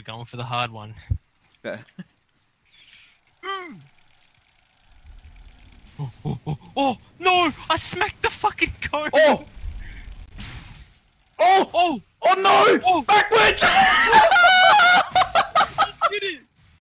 going for the hard one. Fair. Oh, no! I smacked the fucking cone! Oh! Oh! Oh! Oh no! Oh! Backwards!